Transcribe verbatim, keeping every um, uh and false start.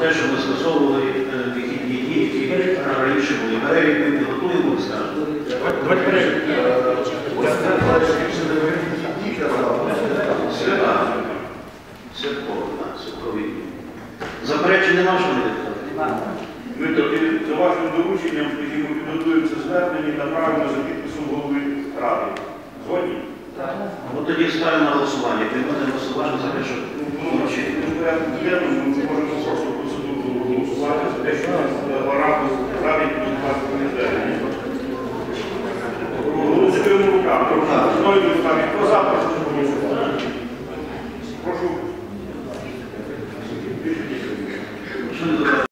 те, що ми скасовували вихідні дні, які раніше були. Перелік ми підготуємо, скажемо. Давайте перелік. Свята. Святково, так, святкові. Заперечень нема, що ми депутати? Ми тоді за вашим дорученням, скажімо, підготуємо це звернення і направимо за підписом голови ради. Згодні? Так. Ну тоді ставимо на голосування. Приймати голосування за те, що Ну, порядку денному ми можемо просто процедуру голосувати за те, що ми в рамках